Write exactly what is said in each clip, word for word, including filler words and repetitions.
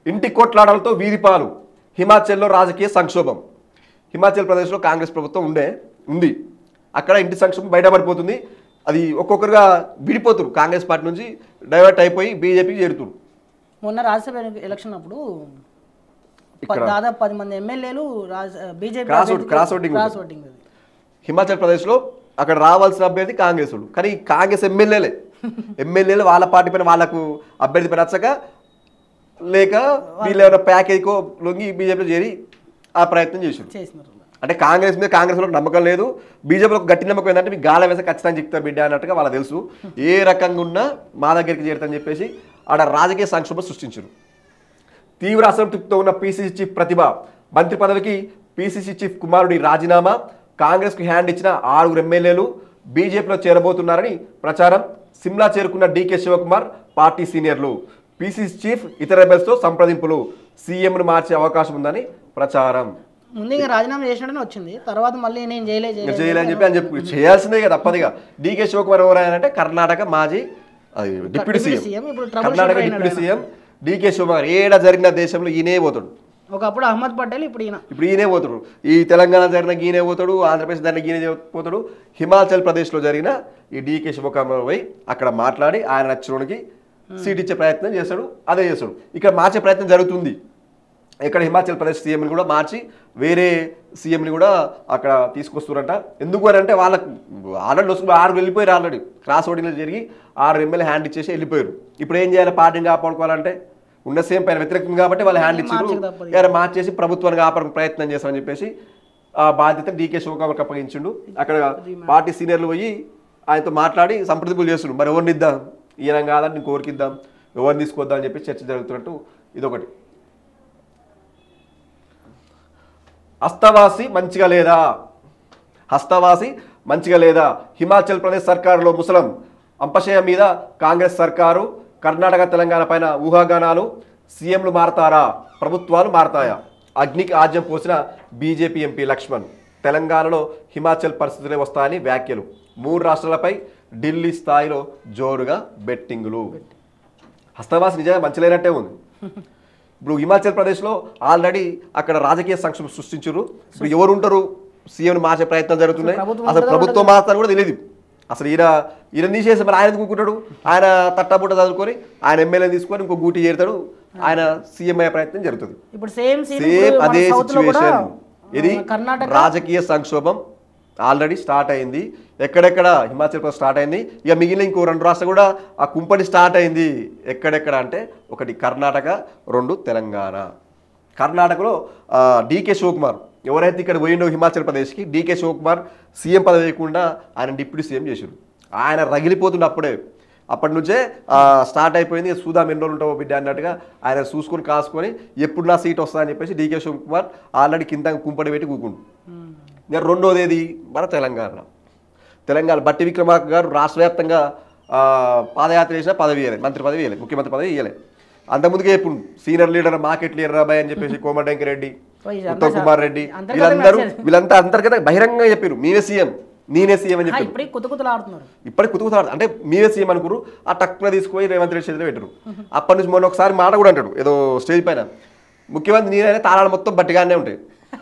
ఇంటి కొట్లాడలతో వీధిపాలు, హిమాచల్లో రాజకీయ సంక్షోభం. హిమాచల్ ప్రదేశ్లో కాంగ్రెస్ ప్రభుత్వం ఉండే ఉంది అక్కడ ఇంటి సంక్షోభం బయటపడిపోతుంది. అది ఒక్కొక్కరుగా విడిపోతురు, కాంగ్రెస్ పార్టీ నుంచి డైవర్ట్ అయిపోయి బీజేపీకి చేరుతురు. మొన్న రాజ్యసభ ఎలక్షన్ అప్పుడు దాదాపు పది మంది ఎమ్మెల్యేలు బీజేపీ క్రాస్ ఓటింగ్ హిమాచల్ ప్రదేశ్లో అక్కడ రావాల్సిన అభ్యర్థి కాంగ్రెస్ వాళ్ళు, కానీ కాంగ్రెస్ ఎమ్మెల్యేలే ఎమ్మెల్యేలు వాళ్ళ పార్టీ పైన వాళ్ళకు అభ్యర్థి పైన నచ్చక లేక వీళ్ళు ఏమైనా ప్యాకేజ్కో లొంగి బీజేపీలో చేరి ఆ ప్రయత్నం చేశారు. అంటే కాంగ్రెస్ మీద కాంగ్రెస్ వాళ్ళకి నమ్మకం లేదు, బీజేపీలో గట్టి నమ్మకం ఏంటంటే మీకు గాల వేసే ఖచ్చితంగా చెప్తారు బిడ్డ అన్నట్టుగా వాళ్ళకి తెలుసు. ఏ రకంగా ఉన్నా మా దగ్గరికి చేరుతారని చెప్పేసి ఆడ రాజకీయ సంక్షోభం సృష్టించారు. తీవ్ర అసంతృప్తితో ఉన్న పీసీసీ చీఫ్ ప్రతిభ, మంత్రి పదవికి పీసీసీ చీఫ్ కుమారుడి రాజీనామా, కాంగ్రెస్కు హ్యాండ్ ఇచ్చిన ఆరుగురు ఎమ్మెల్యేలు బీజేపీలో చేరబోతున్నారని ప్రచారం. సిమ్లా చేరుకున్న DK Shivakumar party seniors, PCC chief ఇతర రెబెల్స్తో సంప్రదింపులు, సీఎంను మార్చే అవకాశం ఉందని ప్రచారం. ముందు ఇంకా రాజీనామా చేసినట్టు వచ్చింది, తర్వాత మళ్ళీ నేను చేయలే చేయలేని చెప్పి అని చెప్పి చేయాల్సిందే కదా తప్పదిగా. డీకే శివకుమార్ ఎవరైనా కర్ణాటక మాజీ deputy CM, Karnataka deputy CM DK Shivakumar. ఏడా జరిగిన దేశంలో ఈయనే పోతాడు. ఒకప్పుడు అహ్మద్ పటేల్, ఇప్పుడు ఈయన ఇప్పుడు ఈయనే పోతాడు. ఈ తెలంగాణ జరిగిన ఈయనే పోతాడు, ఆంధ్రప్రదేశ్ జరిగిన ఈయనే పోతాడు. హిమాచల్ ప్రదేశ్లో జరిగిన ఈ డీకే శివకుమార్ పోయి అక్కడ మాట్లాడి ఆయన నచ్చినోడికి సీట్ ఇచ్చే ప్రయత్నం చేస్తాడు, అదే చేస్తాడు. ఇక్కడ మార్చే ప్రయత్నం జరుగుతుంది. ఇక్కడ హిమాచల్ ప్రదేశ్ సీఎంని కూడా మార్చి వేరే సీఎంని కూడా అక్కడ తీసుకొస్తున్నారంట. ఎందుకు అని అంటే వాళ్ళకు ఆల్రెడీ వస్తుంది, ఆరు వెళ్ళిపోయారు, ఆల్రెడీ క్రాస్ ఓటింగ్లో జరిగి ఆరు ఎమ్మెల్యే హ్యాండ్ ఇచ్చేసి వెళ్ళిపోయారు. ఇప్పుడు ఏం చేయాలి, పార్టీని కాపాడుకోవాలంటే ఉన్న సీఎం పైన వ్యతిరేకం కాబట్టి వాళ్ళు హ్యాండ్ ఇచ్చారు, ఎవరు మార్చేసి ప్రభుత్వాన్ని కాపాడే ప్రయత్నం చేస్తామని చెప్పేసి ఆ బాధ్యత డీకే శివకుమార్కి అప్పగించిండు. అక్కడ పార్టీ సీనియర్లు పోయి ఆయనతో మాట్లాడి సంప్రదింపులు చేస్తుండ్రు. మరి ఎవరిని ఇద్దాం, ఈయన కాదని నేను కోరికిద్దాం, ఎవరిని తీసుకొద్దాం అని చెప్పి చర్చ జరుగుతున్నట్టు ఇదొకటి. హస్తవాసి మంచిగా లేదా, హస్తవాసి మంచిగా లేదా, హిమాచల్ ప్రదేశ్ సర్కారులో ముసలం అంపశయ మీద కాంగ్రెస్ సర్కారు, కర్ణాటక తెలంగాణ పైన ఊహాగానాలు, సీఎంలు మారతారా ప్రభుత్వాలు మారతాయా, అగ్నికి ఆజ్యం పోసిన బీజేపీ ఎంపీ లక్ష్మణ్, తెలంగాణలో హిమాచల్ పరిస్థితులే వస్తాయని వ్యాఖ్యలు, మూడు రాష్ట్రాలపై ఢిల్లీ స్థాయిలో జోరుగా బెట్టింగులు. హస్తవాసి నిజంగా మంచి లేనట్టే ఉంది. ఇప్పుడు హిమాచల్ ప్రదేశ్లో ఆల్రెడీ అక్కడ రాజకీయ సంక్షోభం సృష్టించారు. ఇప్పుడు ఎవరు ఉంటారు, సీఎం మార్చే ప్రయత్నం జరుగుతున్నాయి. అసలు ప్రభుత్వం మాత్రం కూడా తెలియదు. అసలు ఈయన ఈయన తీసేసి మరి ఆయన కూకుంటాడు, ఆయన తట్టబుట్ట చదువుకొని ఆయన ఎమ్మెల్యే తీసుకొని ఇంకో గూటి చేరుతాడు, ఆయన సీఎం అయ్యే ప్రయత్నం జరుగుతుంది. సేమ్ అదే సిచ్యువేషన్. ఇది రాజకీయ సంక్షోభం ఆల్రెడీ స్టార్ట్ అయింది. ఎక్కడెక్కడ హిమాచల్ ప్రదేశ్ స్టార్ట్ అయింది, ఇక మిగిలిన ఇంకో రెండు రాష్ట్రాలు కూడా ఆ కుంపటి స్టార్ట్ అయింది. ఎక్కడెక్కడ అంటే ఒకటి కర్ణాటక, రెండు తెలంగాణ. కర్ణాటకలో డీకే శివకుమార్ ఎవరైతే ఇక్కడ పోయిండో హిమాచల్ ప్రదేశ్కి, డీకే శివకుమార్ సీఎం పదవి వేయకుండా ఆయన డిప్యూటీ సీఎం చేశారు. ఆయన రగిలిపోతుండే అప్పుడే, అప్పటి నుంచే స్టార్ట్ అయిపోయింది. సూదాం ఎన్ని రోజులు ఉంటావో బిడ్డ అన్నట్టుగా ఆయన చూసుకొని కాసుకొని ఎప్పుడు నా సీట్ వస్తుందని చెప్పేసి డీకే శివకుమార్ ఆల్రెడీ కింద కుంపటి పెట్టి కూకుండు. రెండోది ఏది మన తెలంగాణ. తెలంగాణ బట్టి విక్రమార్క గారు రాష్ట్ర వ్యాప్తంగా పాదయాత్ర చేసిన పదవి ఇవ్వలేదు, మంత్రి పదవి ఇవ్వలేదు, ముఖ్యమంత్రి పదవి ఇవ్వలేదు. అంతకుముందుకే ఇప్పుడు సీనియర్ లీడర్, మార్కెట్ లీడర్ అబ్బాయి అని చెప్పేసి కోమటిరెడ్డి రెడ్డి, ఉత్తమ్ కుమార్ రెడ్డి, వీళ్ళందరూ వీళ్ళంతా అంతర్గత బహిరంగంగా చెప్పారు మీరే సీఎం, నేనే సీఎం అని చెప్పారు. ఇప్పటికి కుతుకుతాడు అంటే మీరే సీఎం అనుకురు. ఆ టక్కున తీసుకుపోయి రేవంత్ రెడ్డి చేతిలో పెట్టారు. అప్పటి నుంచి మొన్న ఒకసారి మాట కూడా అంటాడు ఏదో స్టేజ్ పైన, ముఖ్యమంత్రి నేనైనా తాళాలు మొత్తం బట్టిగానే ఉంటాయి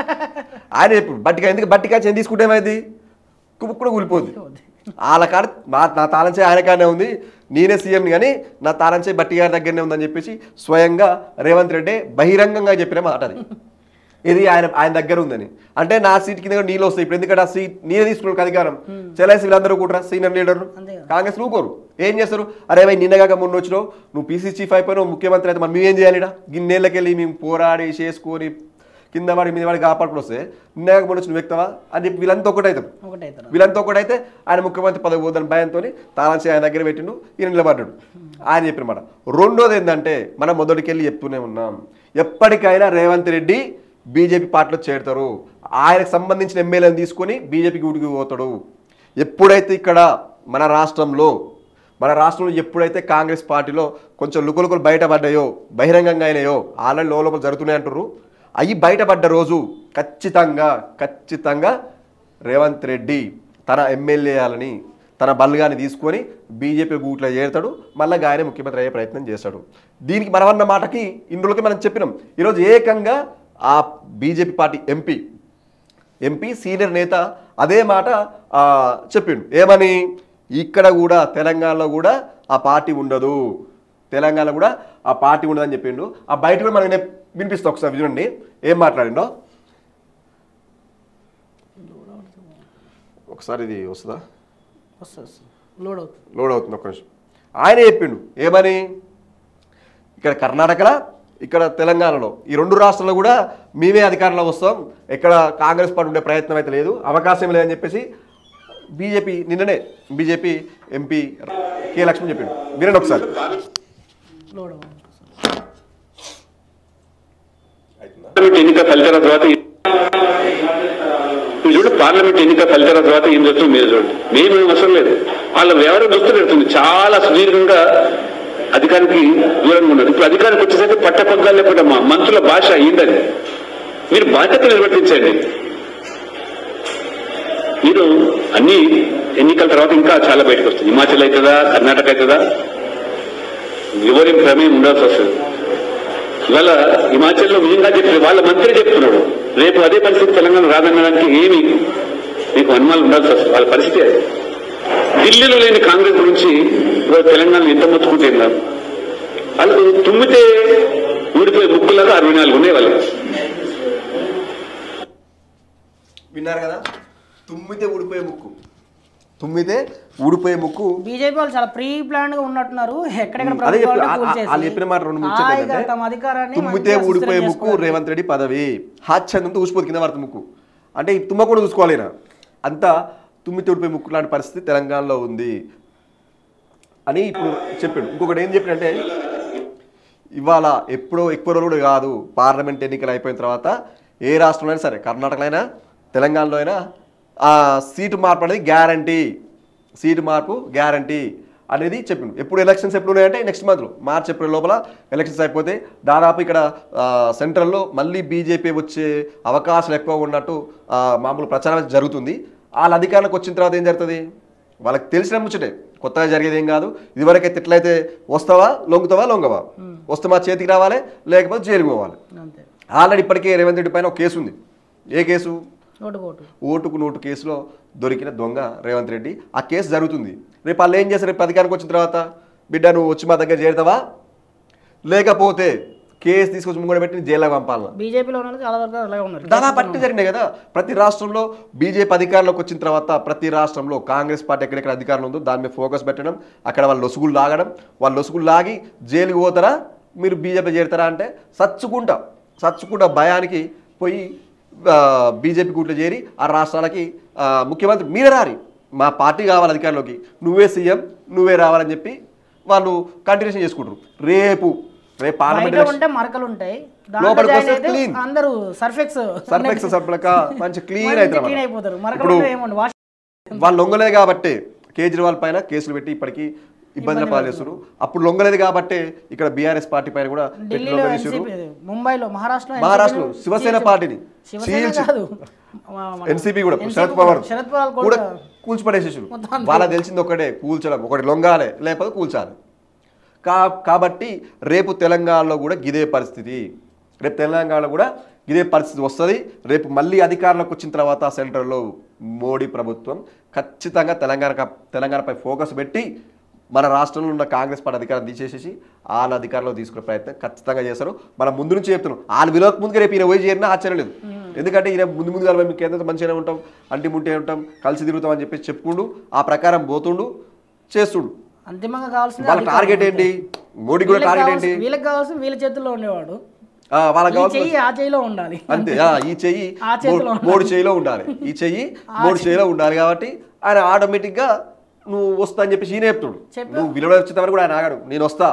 ఆయన చెప్పాడు. బట్టిగా ఎందుకు బట్టిగా చేసి తీసుకుంటే ఏమైంది, కుముక్ కూడా కూలిపోద్ది. వాళ్ళ కాడ నా తాళం చేయి ఆయన కాడనే ఉంది, నేనే సీఎంని కానీ నా తాళం చేయి బట్టి గారి దగ్గరనే ఉందని చెప్పేసి స్వయంగా రేవంత్ రెడ్డి బహిరంగంగా చెప్పిన మాట అది. ఇది ఆయన ఆయన దగ్గర ఉందని అంటే నా సీట్ కింద నీళ్ళు వస్తాయి. ఇప్పుడు ఎందుకంటే ఆ సీట్ నేనే తీసుకున్నాను అధికారం, చెల్లేసి వీళ్ళందరూ కూడా సీనియర్ లీడర్లు కాంగ్రెస్ ఊకోరు. ఏం చేస్తారు, అరే భయ్ నిన్నగాక మొన్న వచ్చినావు, నువ్వు పీసీ చీఫ్ అయిపోయినావు, ముఖ్యమంత్రి అయితే మనం మేమేం చేయాలి, గిన్నెళ్ళకెళ్ళి మేము పోరాడి చేసుకొని కింద వాడి మీద వాడికి కాపాడుకుని వస్తే నిన్నగాక మొన్న వచ్చిన వ్యక్తవా అని చెప్పి వీళ్ళంతా ఒకటైతారు. వీళ్ళంతా ఒకటైతే ఆయన ముఖ్యమంత్రి పదవి పోదని భయంతో తాళాంచి ఆయన దగ్గర పెట్టిండు, ఈయన నిలబడ్డాడు. ఆయన చెప్పిన మాట. రెండోది ఏంటంటే మనం మొదటికెళ్ళి చెప్తూనే ఉన్నాం, ఎప్పటికైనా రేవంత్ రెడ్డి బీజేపీ పార్టీలో చేరుతారు, ఆయనకు సంబంధించిన ఎమ్మెల్యేని తీసుకొని బీజేపీకి ఊడికి పోతాడు. ఎప్పుడైతే ఇక్కడ మన రాష్ట్రంలో మన రాష్ట్రంలో ఎప్పుడైతే కాంగ్రెస్ పార్టీలో కొంచెం లుకలుకలు బయటపడ్డాయో, బహిరంగంగా అయినాయో, ఆల్రెడీ లోపల జరుగుతున్నాయి అంటారు, అవి బయటపడ్డ రోజు ఖచ్చితంగా ఖచ్చితంగా రేవంత్ రెడ్డి తన ఎమ్మెల్యేలని తన బల్గాని తీసుకొని బీజేపీ గూట్లో చేరుతాడు, మళ్ళీ గాయనే ముఖ్యమంత్రి అయ్యే ప్రయత్నం చేస్తాడు. దీనికి మనమన్న మాటకి ఇన్ని రోజులకి మనం చెప్పినాం. ఈరోజు ఏకంగా ఆ BJP party MP MP senior నేత అదే మాట చెప్పిండు. ఏమని? ఇక్కడ కూడా తెలంగాణలో కూడా ఆ పార్టీ ఉండదు, తెలంగాణ కూడా ఆ పార్టీ ఉండదని చెప్పిండు. ఆ బయట కూడా మనం వినిపిస్తాం, ఒకసారి చూడండి ఏం మాట్లాడిండో. ఒకసారి ఇది వస్తుందా? లోడ్ అవుతుంది లోడ్ అవుతుంది ఒక్క నిమిషం. ఆయన చెప్పిండు ఏమని? ఇక్కడ కర్ణాటకలో ఇక్కడ తెలంగాణలో ఈ రెండు రాష్ట్రాల్లో కూడా మేమే అధికారంలో వస్తాం, ఎక్కడ కాంగ్రెస్ పార్టీ ఉండే ప్రయత్నం అయితే లేదు, అవకాశం లేదని చెప్పేసి బీజేపీ నిన్ననే బీజేపీ ఎంపీ కె లక్ష్మణ్ చెప్పిండు. వినండి ఒకసారి. ఎన్నిక ఫలితాల తర్వాత చూడు, పార్లమెంట్ ఎన్నిక ఫలితాల తర్వాత ఏం జరుగుతుంది మీరు చూడండి. మేము అవసరం లేదు, వాళ్ళ వ్యవహారం దృష్టి పెడుతుంది. చాలా సుదీర్ఘంగా అధికారికి దూరంగా ఉండదు. ఇప్పుడు అధికారికి వచ్చేసరికి పట్టపగ్గాలు లేకుండా మా మంత్రుల భాష ఏంటది? మీరు బాధ్యత నిర్వర్తించండి. మీరు అన్ని ఎన్నికల తర్వాత ఇంకా చాలా బయటకు వస్తుంది. హిమాచల్ అవుతుందా, కర్ణాటక అవుతుందా, ఎవరి ప్రమేయం ఉండాల్సి వస్తుంది. ఇవాళ హిమాచల్లో విజయంగా చెప్పారు, వాళ్ళ మంత్రి చెప్తున్నాడు రేపు అదే పరిస్థితి తెలంగాణ రాదనడానికి ఏమి మీకు అనుమానం ఉండాల్సి వస్తుంది. వాళ్ళ పరిస్థితి అది. ఢిల్లీలో లేని కాంగ్రెస్ గురించి తెలంగాణలో ఎంత మొత్తుకుంటే వాళ్ళు తుమ్మితే ఊడిపోయే ముక్కులాగా అరవై నాలుగు ఉన్నాయి వాళ్ళకి. విన్నారు కదా, తుమ్మితే ఊడిపోయే ముక్కు, తుమ్మితే ఊడిపోయే ముక్కు. బీజేపీ వాళ్ళు చాలా ప్రీ ప్లాన్ గా ఉన్నట్టున్నారు. ఎక్కడెక్కడ చెప్పిన మాట రెండు ముచ్చట, తుమ్మితే ఊడిపోయే ముక్కు రేవంత్ రెడ్డి పదవి హాచ్యంతో ఊసిపోదు కింద పడుతుంది ముక్కు అంటే తుమ్మకుండా చూసుకోవాలేనా, అంతా తుమ్మితే ఊడిపోయే ముక్కు లాంటి పరిస్థితి తెలంగాణలో ఉంది అని ఇప్పుడు చెప్పాడు. ఇంకొకటి ఏం చెప్పినంటే, ఇవాళ ఎప్పుడో ఎక్కువ రోజులు కాదు, పార్లమెంట్ ఎన్నికలు అయిపోయిన తర్వాత ఏ రాష్ట్రంలో అయినా సరే, కర్ణాటకలో అయినా తెలంగాణలో అయినా ఆ సీటు మార్పు అనేది గ్యారంటీ, సీటు మార్పు గ్యారంటీ అనేది చెప్పిండు. ఎప్పుడు ఎలక్షన్స్ ఎప్పుడు ఉన్నాయంటే నెక్స్ట్ మంత్లో మార్చ్ ఏప్రిల్ లోపల ఎలక్షన్స్ అయిపోతే దాదాపు ఇక్కడ సెంట్రల్లో మళ్ళీ బీజేపీ వచ్చే అవకాశాలు ఎక్కువ ఉన్నట్టు మామూలు ప్రచారం జరుగుతుంది. వాళ్ళ అధికారంలోకి వచ్చిన తర్వాత ఏం జరుగుతుంది వాళ్ళకి తెలిసిన ముచ్చటే, కొత్తగా జరిగేది ఏం కాదు. ఇదివరకైతే ఎట్లయితే వస్తావా లొంగుతావా లొంగవా, వస్తే మా చేతికి రావాలి లేకపోతే జైలుకి పోవాలి. ఆల్రెడీ ఇప్పటికే రేవంత్ రెడ్డి పైన ఒక కేసు ఉంది. ఏ కేసు? ఓటుకు నోటు కేసులో దొరికిన దొంగ రేవంత్ రెడ్డి. ఆ కేసు జరుగుతుంది. రేపు వాళ్ళు ఏం చేస్తారు? రేపు అధికారానికి వచ్చిన తర్వాత బిడ్డ నువ్వు వచ్చి మా దగ్గర చేరుతావా, లేకపోతే కేసు తీసుకొచ్చి ముంగడ పెట్టి జైల్లో పంపాలన్నా? బీజేపీలో దాదాపు అట్టే జరిగినాయి కదా. ప్రతి రాష్ట్రంలో బీజేపీ అధికారంలోకి వచ్చిన తర్వాత ప్రతి రాష్ట్రంలో కాంగ్రెస్ పార్టీ ఎక్కడెక్కడ అధికారంలో ఉందో దాని మీద ఫోకస్ పెట్టడం, అక్కడ వాళ్ళు లొసుగులు లాగడం, వాళ్ళు లొసుగులు లాగి జైలుకి పోతారా మీరు బీజేపీ చేరుతారా అంటే సచ్చుకుంటా సచ్చుకుంటా భయానికి పోయి బీజేపీ గూట్లో చేరి ఆ రాష్ట్రాలకి ముఖ్యమంత్రి మీరే రారి, మా పార్టీ కావాలి అధికారంలోకి, నువ్వే సీఎం నువ్వే రావాలని చెప్పి వాళ్ళు కంటిన్యూషన్ చేసుకుంటారు. రేపు రేపు పార్లమెంట్ మరకలు ఉంటాయి, అందరూ సర్ఫెక్స్ సర్ఫెక్స్ సర్ఫలక మంచి క్లీన్ అవుతారు. ఇప్పుడు వాళ్ళు లొంగలేదు కాబట్టి కేజ్రీవాల్ పైన కేసులు పెట్టి ఇప్పటికీ ఇబ్బందుల పాలు చేస్తారు. అప్పుడు లొంగలేదు కాబట్టి ఇక్కడ బీఆర్ఎస్ పార్టీ పైన కూడా ముంబైలో మహారాష్ట్ర మహారాష్ట్రలో శివసేన పార్టీని ఎన్సీపీ కూడా శరద్ పవార్ కూడా కూల్చిపడేసేసారు. వాళ్ళకి తెలిసింది ఒకటే, కూల్చడం, ఒకటి లొంగాలే లేకపోతే కూల్చాలి. కా కాబట్టి రేపు తెలంగాణలో కూడా గిదే పరిస్థితి, రేపు తెలంగాణలో కూడా ఇదే పరిస్థితి వస్తుంది. రేపు మళ్ళీ అధికారంలోకి వచ్చిన తర్వాత సెంట్రల్లో మోడీ ప్రభుత్వం ఖచ్చితంగా తెలంగాణ తెలంగాణపై ఫోకస్ పెట్టి మన రాష్ట్రంలో ఉన్న కాంగ్రెస్ పార్టీ అధికారం తీసేసేసి వాళ్ళ అధికారంలో తీసుకునే ప్రయత్నం ఖచ్చితంగా చేస్తారు. మనం ముందు నుంచి చెప్తున్నాం, వాళ్ళు విలువకు ముందుగా రేపు ఈయన పోయి చేరినా ఆశ్చర్యం లేదు. ఎందుకంటే ఈయన ముందు ముందుగా మేము కేంద్రంతో మంచిగానే ఉంటాం, అంటి ముంటే ఉంటాం, కలిసి తిరుగుతాం అని చెప్పేసి చెప్పుకుంటూ ఆ ప్రకారం పోతుండు చేస్తుండు. అంతిమంగా కావాల్సింది వాళ్ళ టార్గెట్ ఏంటి? మోడీ కూడా టార్గెట్ ఏంటి? వీళ్ళకి కావాల్సింది వీళ్ళ చేతుల్లో ఉండేవాడు, వాళ్ళకి కావాల్సింది ఆ చేయిలో ఉండాలి అంతే. ఈ చెయ్యి మూడు చేయిలో ఉండాలి, ఈ చెయ్యి మూడు చేయిలో ఉండాలి. కాబట్టి ఆయన ఆటోమేటిక్ గా నువ్వు వస్తా అని చెప్పేసి ఈయన చెప్తాడు. నువ్వు విలువ వచ్చేంతవరకు కూడా ఆయన ఆగాడు, నేను వస్తా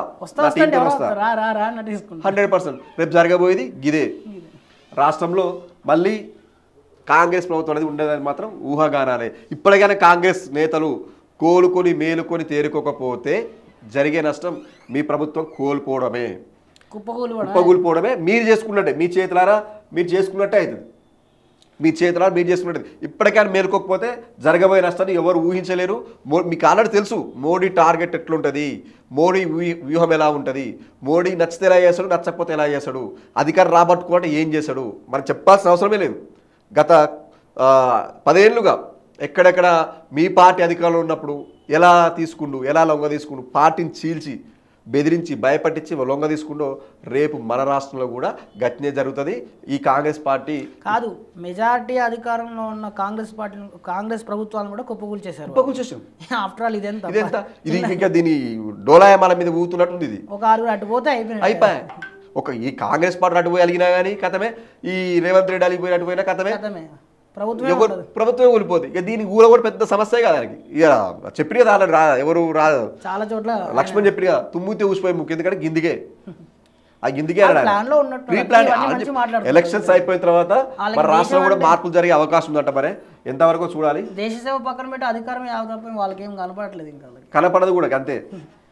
హండ్రెడ్ పర్సెంట్. రేపు జరగబోయేది గిదే. రాష్ట్రంలో మళ్ళీ కాంగ్రెస్ ప్రభుత్వం అనేది ఉండేదని మాత్రం ఊహాగానాలే. ఇప్పటికైనా కాంగ్రెస్ నేతలు కోలుకొని మేలుకొని తేరుకోకపోతే జరిగే నష్టం మీ ప్రభుత్వం కోల్పోవడమే, కుప్పకూలిపోవడమే. మీరు చేసుకున్నట్టే, మీ చేతులారా మీరు చేసుకున్నట్టే అవుతుంది. మీ చేతిలో మీరు చేసుకున్నది. ఇప్పటికైనా మేలుకోకపోతే జరగబోయే నష్టాన్ని ఎవరు ఊహించలేరు. మో మీకు ఆల్రెడీ తెలుసు మోడీ టార్గెట్ ఎట్లుంటుంది, మోడీ వ్యూహం ఎలా ఉంటుంది, మోడీ నచ్చితే ఎలా చేస్తాడు, నచ్చకపోతే ఎలా చేస్తాడు, అధికారం రాబట్టుకుంటే ఏం చేస్తాడు మనకు చెప్పాల్సిన అవసరమే లేదు. గత పదేళ్లుగా ఎక్కడెక్కడ మీ పార్టీ అధికారంలో ఉన్నప్పుడు ఎలా తీసుకుండు, ఎలా లొంగ తీసుకుండు, పార్టీని చీల్చి బెదిరించి భయపట్టించి లొంగ తీసుకుంటూ రేపు మన రాష్ట్రంలో కూడా గట్టినే జరుగుతుంది. ఈ కాంగ్రెస్ పార్టీ కాదు, మెజారిటీ అధికారంలో ఉన్న కాంగ్రెస్ పార్టీ కాంగ్రెస్ ప్రభుత్వాలను కూడా కుప్పకూల్చేశారు. కుప్పకూల్చేసాం. ఆఫ్టర్ ఆల్ ఇదెంత ఇదెంత ఇది ఇంకా దీని డోలాయమాల మీద ఊతున్నట్టుంది. ఇది ఒక ఆరుగురు అటు పోతే అయిపోయింది అయిపోయా. ఒక ఈ కాంగ్రెస్ పార్టీ అటు పోయి అలిగినా కానీ కథమే, ఈ రేవంత్ రెడ్డి అలిగిపోయిన అటు పోయినా కథమే, ప్రభుత్వం ప్రభుత్వమే ఊలిపోతుంది. ఇక దీని ఊళ్ళో కూడా పెద్ద సమస్య కదా దానికి. ఇక చెప్పిన కదా రా ఎవరు రా చాలా చోట్ల లక్ష్మణ్ చెప్పిన తుమ్మితే ఊసిపోయి ముఖ్య, ఎందుకంటే గిందికే ఆ గిందికే ఎలక్షన్స్ అయిపోయిన తర్వాత మన రాష్ట్రంలో కూడా మార్పులు జరిగే అవకాశం ఉందంట. మరి ఎంతవరకు చూడాలి. దేశ సేవ పక్కన పెట్టి అధికారం యావతప్ప వాళ్ళకి ఏం కనపడట్లేదు, ఇంకా కనపడదు కూడా అంతే.